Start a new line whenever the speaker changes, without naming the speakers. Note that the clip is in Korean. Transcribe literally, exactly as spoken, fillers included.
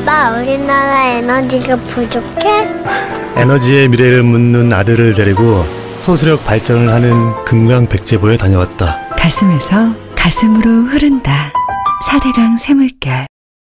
아빠, 우리나라 에너지가 부족해?
에너지의 미래를 묻는 아들을 데리고 소수력 발전을 하는 금강백제보에 다녀왔다.
가슴에서 가슴으로 흐른다. 사대강 샘물결.